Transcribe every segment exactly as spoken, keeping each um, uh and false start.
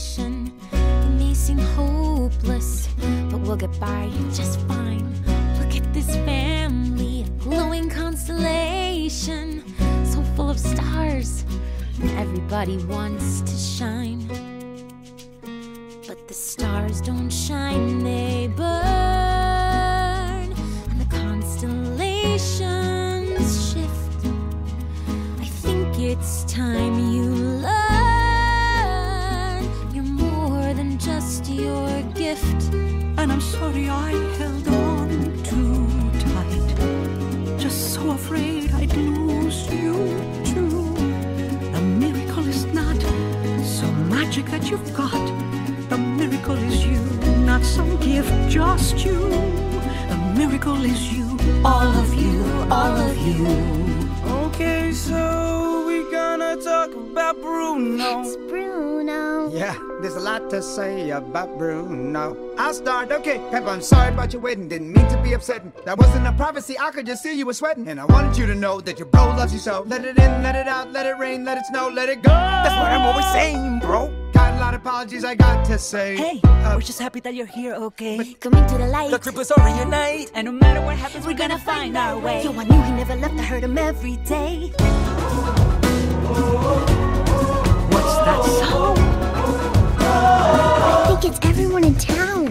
nation. It may seem hopeless, but we'll get by just fine. Look at this family, a glowing constellation, so full of stars. Everybody wants to shine, but the stars don't shine, they burn, and the constellations shift. I think it's time you learn you're more than just your gift. And I'm sorry I held on too tight, just so afraid I'd lose you too. The miracle is not some magic that you've got. The miracle is you, not some gift, just you. The miracle is you, all of you, all of you. Okay, so we gonna talk about Bruno. It's Bruno. Yeah, there's a lot to say about Bruno. I'll start. Okay, Pep, I'm sorry about your wedding. Didn't mean to be upsetting. That wasn't a prophecy. I could just see you were sweating. And I wanted you to know that your bro loves you so. Let it in, let it out, let it rain, let it snow, let it go. That's what I'm always saying, bro. Got a lot of apologies I got to say. Hey, uh, we're just happy that you're here, okay? Coming to the light. The creepers are reunite. And no matter what happens, we're gonna find our way. Yo, I knew he never left. I heard him every day. What's that sound? I think it's everyone in town.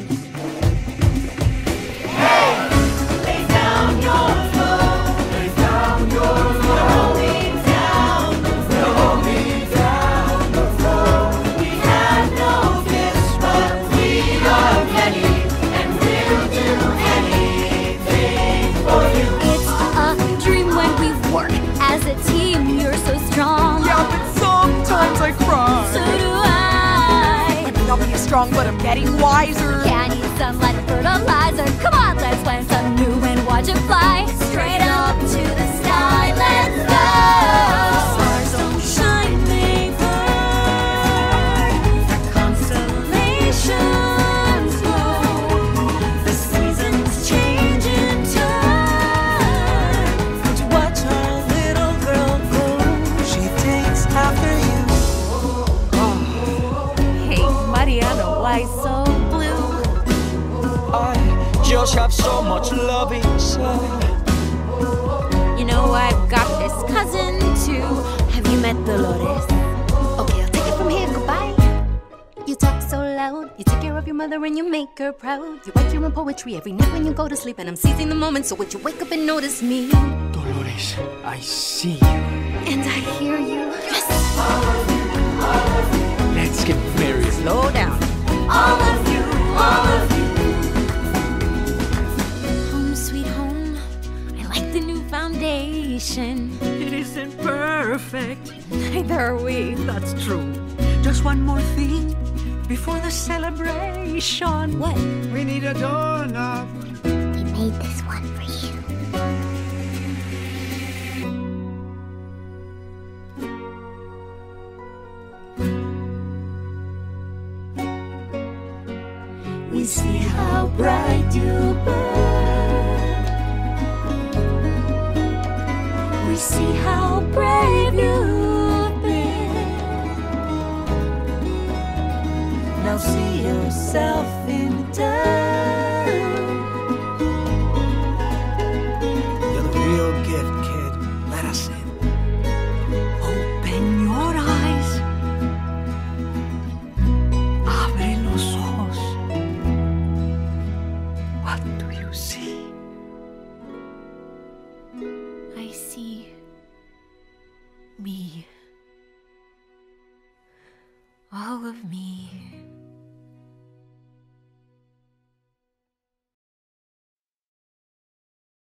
Lay down your phone. Lay down your phone. Roll me down the floor. Roll me down the floor. We have no gifts, but we are many, and we'll do anything for you. It's a dream when we work as a team. You're so strong. Yeah, but sometimes I cry. So do I. I'll be strong, but I'm getting wiser. Yeah, I need sunlight and fertilizer. Come on, let's plant some new and watch it fly straight up to the sky. Let's go. The stars don't shine, they burn. The constellations glow. The seasons change in turn. Would you watch our little girl go? She takes after you. Hey, Mariano, why so blue? I just have so much love inside. You know, I've got this cousin too. Have you met Dolores? Okay, I'll take it from here. Goodbye. You talk so loud. You take care of your mother and you make her proud. You write your own poetry every night when you go to sleep. And I'm seizing the moment, so would you wake up and notice me? Dolores, I see you. And I hear you. Yes! Let's get married. Slow down. All of you, all of you. Home sweet home. I like the new foundation. It isn't perfect. Neither are we. That's true. Just one more thing before the celebration. What? We need a doorknob. We made this one for you. We see how bright you burn. We see how brave you've been. Now see yourself in turn. You're the real gift, kid. Let us in. Open your eyes. Abre los ojos. What do you see? I see me. All of me.